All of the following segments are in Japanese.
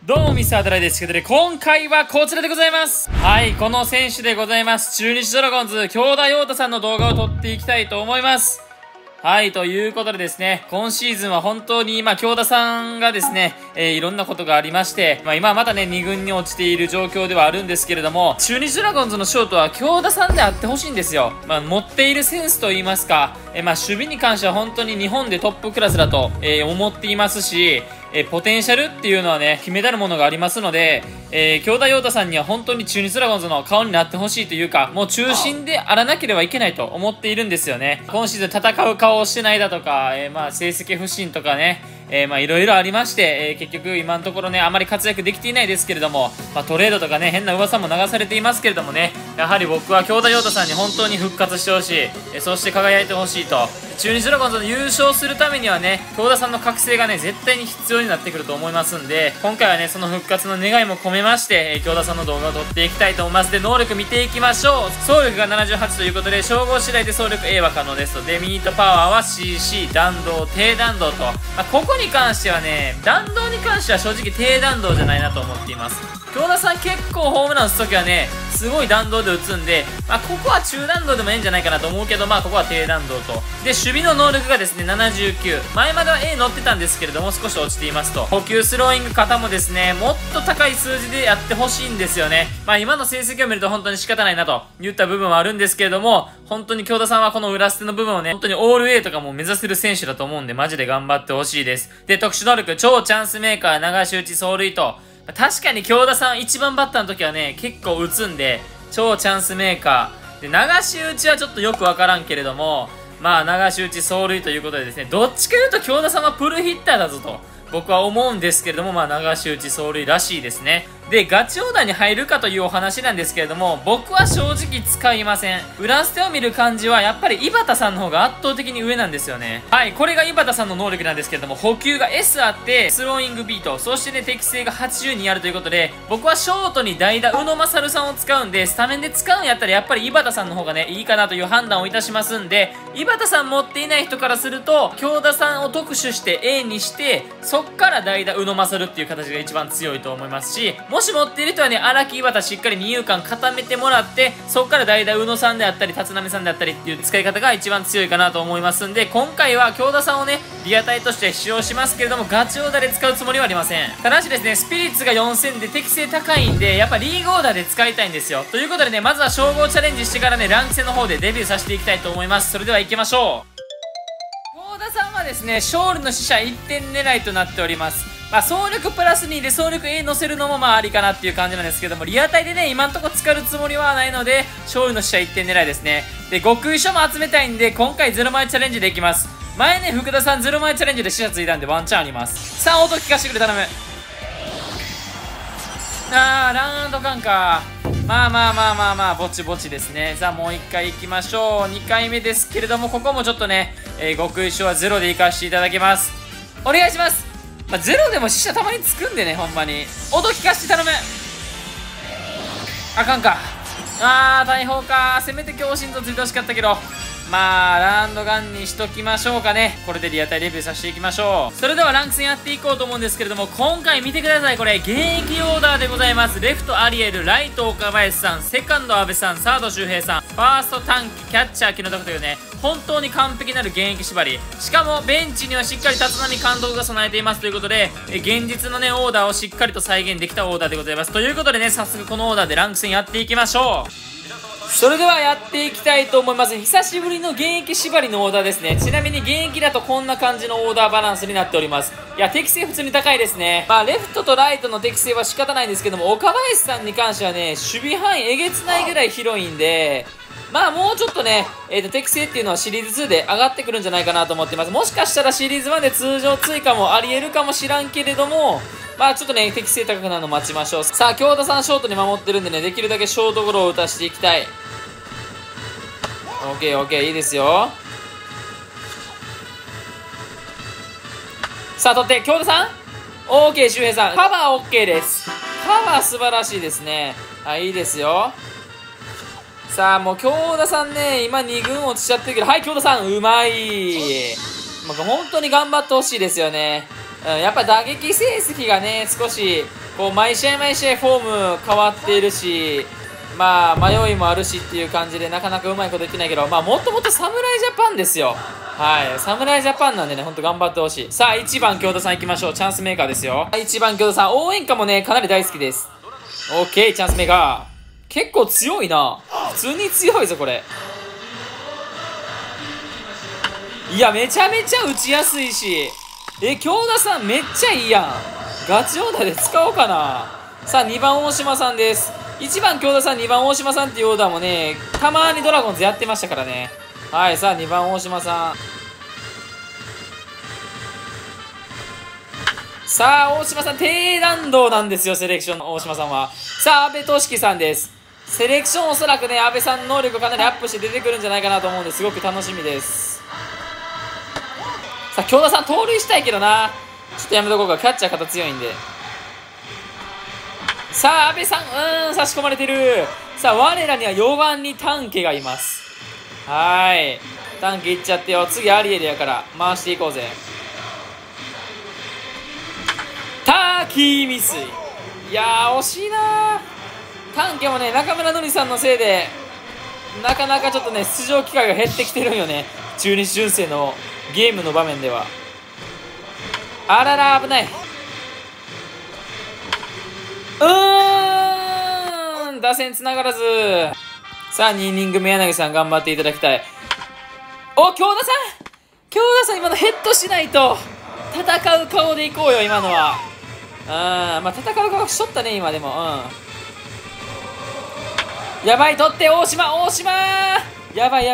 どうもミスタードライです。ということで今回はこちらでございます。はい、この選手でございます。中日ドラゴンズ、京田陽太さんの動画を撮っていきたいと思います。はい、ということでですね、今シーズンは本当に京田さんがですね、いろんなことがありまして、今はまたね、2軍に落ちている状況ではあるんですけれども、中日ドラゴンズのショートは京田さんであってほしいんですよ。持っているセンスと言いますか、守備に関しては本当に日本でトップクラスだと、思っていますし、ポテンシャルっていうのはね、秘めたるものがありますので、京田陽太さんには本当に中日ドラゴンズの顔になってほしいというか、もう中心であらなければいけないと思っているんですよね。今シーズン戦う顔をしてないだとか、成績不振とかね、いろいろありまして、結局今のところね、あまり活躍できていないですけれども、トレードとかね、変な噂も流されていますけれどもね、やはり僕は京田陽太さんに本当に復活してほしい、そして輝いてほしいと。中日ドラゴンズの優勝するためにはね、京田さんの覚醒がね、絶対に必要になってくると思いますんで、今回はね、その復活の願いも込めまして、京田さんの動画を撮っていきたいと思います。で、能力見ていきましょう。走力が78ということで、称号次第で走力 A は可能ですと。で、ミートパワーは CC、弾道、低弾道と。ここに関してはね、弾道に関しては正直低弾道じゃないなと思っています。京田さん結構ホームラン打つときはね、すごい弾道で打つんで、ここは中弾道でもいいんじゃないかなと思うけど、ここは低弾道と。で、守備の能力がですね、79。前までは A 乗ってたんですけれども、少し落ちていますと。補給スローイング方もですね、もっと高い数字でやってほしいんですよね。今の成績を見ると本当に仕方ないなと言った部分はあるんですけれども、本当に京田さんはこの裏捨ての部分をね、本当にオール A とかも目指せる選手だと思うんで、マジで頑張ってほしいです。で、特殊能力、超チャンスメーカー、流し打ち走塁と。確かに京田さん1番バッターの時はね、結構打つんで、超チャンスメーカー。で、流し打ちはちょっとよくわからんけれども、流し打ち走塁ということでですね、どっちか言うと京田さんはプルヒッターだぞと、僕は思うんですけれども、流し打ち走塁らしいですね。で、ガチオーダーに入るかというお話なんですけれども、僕は正直使いません。裏捨てを見る感じは、やっぱり井端さんの方が圧倒的に上なんですよね。はい、これが井端さんの能力なんですけれども、補給が S あって、スローイング B と、そしてね、適性が82あるということで、僕はショートに代打、宇野勝さんを使うんで、スタメンで使うんやったら、やっぱり井端さんの方がね、いいかなという判断をいたしますんで、井端さん持っていない人からすると、京田さんを特殊して A にして、そっから代打、宇野勝っていう形が一番強いと思いますし、もし持っている人はね、荒木井端しっかり二遊間固めてもらって、そっから代打宇野さんであったり立浪さんであったりっていう使い方が一番強いかなと思いますんで、今回は京田さんをねリアタイとして使用しますけれども、ガチオーダーで使うつもりはありません。ただしですね、スピリッツが4000で適性高いんで、やっぱリーグオーダーで使いたいんですよ。ということでね、まずは称号チャレンジしてからね、ランク戦の方でデビューさせていきたいと思います。それでは行きましょう。京田さんはですね、勝利の使者1点狙いとなっております。走力プラス2で走力 A 乗せるのもありかなっていう感じなんですけども、リアタイでね、今んとこ使うつもりはないので、勝利の使者1点狙いですね。で、極意書も集めたいんで、今回0枚チャレンジでいきます。前ね、福田さん0枚チャレンジで死者ついたんでワンチャンあります。さあ、音聞かせてくれ、頼む。ラウンドカンか。ぼちぼちですね。さあ、もう1回行きましょう。2回目ですけれども、ここもちょっとね、極意書は0で行かせていただきます。お願いします。ゼロでも死者たまにつくんでね、ほんまに。音聞かせて頼む。あかんか。大砲か。せめて強心臓ついてほしかったけど。ラウンドガンにしときましょうかね。これでリアタイレビューさせていきましょう。それではランク戦やっていこうと思うんですけれども、今回見てください。これ、現役オーダーでございます。レフトアリエル、ライト岡林さん、セカンド阿部さん、サード周平さん、ファースト短期、キャッチャー木野拓というね、本当に完璧なる現役縛り。しかも、ベンチにはしっかり立浪監督が備えていますということで、現実のね、オーダーをしっかりと再現できたオーダーでございます。ということでね、早速このオーダーでランク戦やっていきましょう。それではやっていきたいと思います。久しぶりの現役縛りのオーダーですね。ちなみに現役だとこんな感じのオーダーバランスになっております。いや、適性普通に高いですね。レフトとライトの適性は仕方ないんですけども、岡林さんに関してはね、守備範囲えげつないぐらい広いんで、もうちょっとね、適性っていうのはシリーズ2で上がってくるんじゃないかなと思っています。もしかしたらシリーズ1で通常追加もあり得るかもしらんけれども、ちょっとね、適性高くなるの待ちましょう。さあ、京田さんショートに守ってるんでね、できるだけショートゴロを打たせていきたい。オッケー、いいですよ。さあ、取って、京田さん ?OK、周平さん。カバー OK です。カバー素晴らしいですね。いいですよ。さあ、もう京田さんね、今2軍落ちちゃってるけど、はい、京田さん、うまい。本当に頑張ってほしいですよね。やっぱ打撃成績がね、少しこう、毎試合毎試合フォーム変わっているし、まあ、迷いもあるしっていう感じで、なかなかうまいこと言ってないけど、まあ、もともと侍ジャパンですよ。はい。侍ジャパンなんでね、ほんと頑張ってほしい。さあ、1番、京田さん行きましょう。チャンスメーカーですよ。1番、京田さん。応援歌もね、かなり大好きです。オッケー、チャンスメーカー。結構強いな。普通に強いぞ、これ。いや、めちゃめちゃ打ちやすいし。京田さんめっちゃいいやん。ガチオーダーで使おうかな。さあ、2番、大島さんです。1番、京田さん、2番、大島さんっていうオーダーもね、たまにドラゴンズやってましたからね。はい、さあ、2番、大島さん。さあ、大島さん、低弾道なんですよ、セレクションの大島さんは。さあ、阿部俊樹さんです。セレクションおそらくね、阿部さんの能力かなりアップして出てくるんじゃないかなと思うんで、すごく楽しみです。さあ、京田さん、盗塁したいけどな。ちょっとやめとこうか、キャッチャー肩強いんで。さあ、阿部さん、差し込まれてる。さあ、我らには4番に丹家がいます。はーい。丹家いっちゃってよ。次、アリエルやから、回していこうぜ。滝未遂。いやー、惜しいなー。丹家もね、中村のりさんのせいで、なかなかちょっとね、出場機会が減ってきてるんよね。中日純正のゲームの場面では。あらら、危ない。打線つながらず。さあ、2イニング目柳さん頑張っていただきたい。お、京田さん京田さん今のヘッドしないと。戦う顔でいこうよ、今のは。まあ、戦う顔しとったね、今でも。やばい、取って、大島やばい。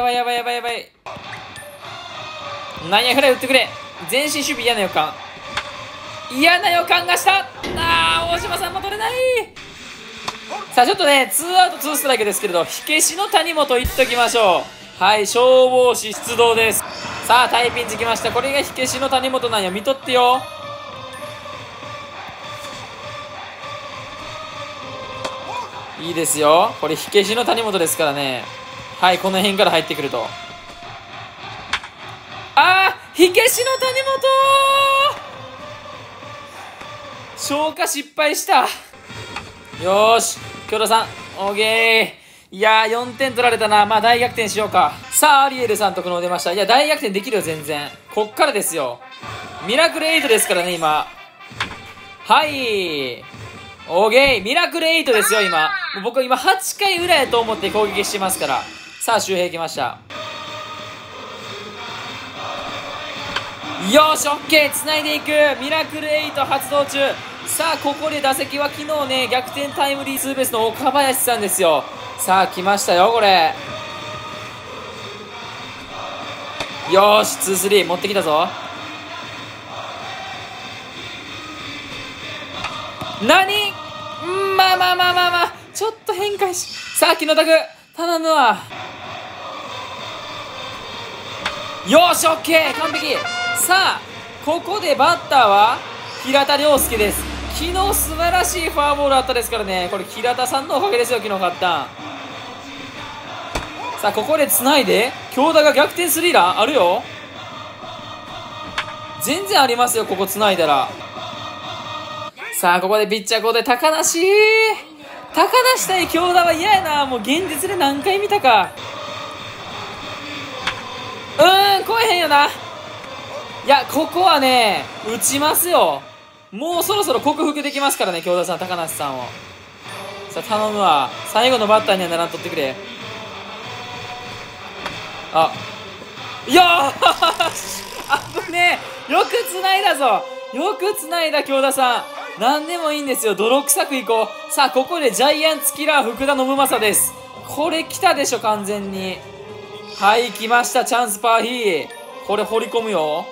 内野フライ打ってくれ。前進守備嫌な予感。嫌な予感がした。大島さんも取れない。さあ、ちょっとね、2アウト2ストライクですけれど、火消しの谷本いっときましょう。はい、消防士出動です。さあ、タイピンチきました。これが火消しの谷本なんや。見とってよ。いいですよ。これ火消しの谷本ですからね。はい、この辺から入ってくると。火消しの谷本消化失敗した。よーし、京田さん、オーケー。いやー、4点取られたな。まあ、大逆転しようか。さあ、アリエルさんとこの出ました。いや、大逆転できるよ、全然。こっからですよ。ミラクル8ですからね、今。はい。オーケー。ミラクル8ですよ、今。僕今、8回裏やと思って攻撃してますから。さあ、周平来ました。よーし、オッケー。繋いでいく。ミラクル8発動中。さあ、ここで打席は昨日ね、逆転タイムリーツーベースの岡林さんですよ。さあ、来ましたよ、これ。よーし、2-3持ってきたぞ。何まあ。ちょっと変化し。さあ、木野拓、頼むわ。よーし、オッケー。完璧。さあ、ここでバッターは平田良介です。昨日素晴らしいフォアボールあったですからね。これ平田さんのおかげですよ、昨日勝ったん。さあ、ここでつないで京田が逆転スリーランあるよ。全然ありますよ、ここつないだら。さあ、ここでピッチャー交代。高梨対京田は嫌やな。もう現実で何回見たか。来えへんよな。いや、ここはね、打ちますよ。もうそろそろ克服できますからね、京田さん、高梨さんを。さあ、頼むわ。最後のバッターにはならんとってくれ。よーし危ねえ。よく繋いだぞ。よく繋いだ、京田さん。なんでもいいんですよ。泥臭くいこう。さあ、ここでジャイアンツキラー福田信正です。これ来たでしょ、完全に。はい、来ました。チャンスパーヒー。これ掘り込むよ。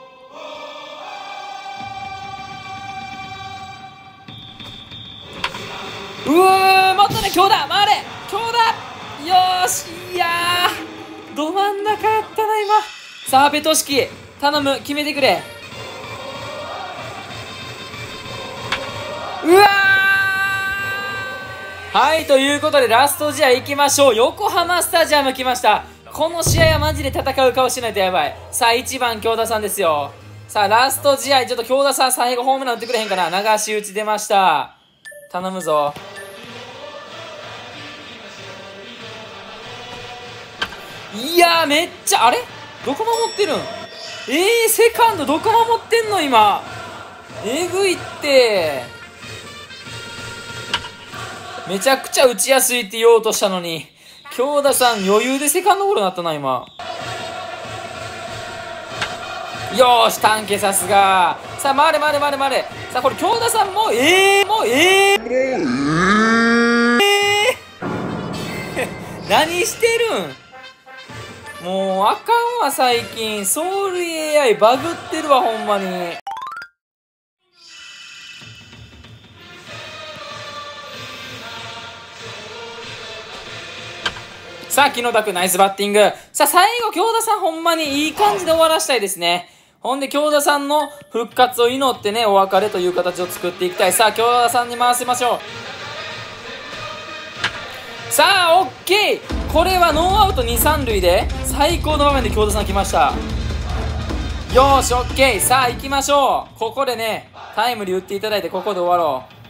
もっとね、京田回れ京田よーし。いやー、ど真ん中やったな、今。さあ、阿部俊樹、頼む、決めてくれ。はい、ということでラスト試合行きましょう。横浜スタジアム来ました。この試合はマジで戦う顔しないとやばい。さあ、1番京田さんですよ。さあ、ラスト試合、ちょっと京田さん最後ホームラン打ってくれへんかな。流し打ち出ました。 頼むぞ。いやー、めっちゃ、あれどこ守ってるん？セカンドどこ守ってんの今。えぐいって。めちゃくちゃ打ちやすいって言おうとしたのに、京田さん余裕でセカンドゴロになったな、今。よーし、短期さすが。さあ、回れ。さあ、これ京田さんも、何してるん？もうあかんわ最近。ソウル AI バグってるわほんまに。さあ木野田君ナイスバッティング。さあ最後京田さんほんまにいい感じで終わらしたいですね。ほんで京田さんの復活を祈ってね、お別れという形を作っていきたい。さあ京田さんに回しましょう。さあオッケー。これはノーアウト2、3塁で最高の場面で京田さん来ました。よーしオッケー。さあ行きましょう。ここでねタイムリー打っていただいてここで終わろう。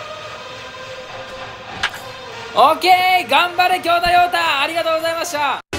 オッケー。頑張れ京田陽太、ありがとうございました。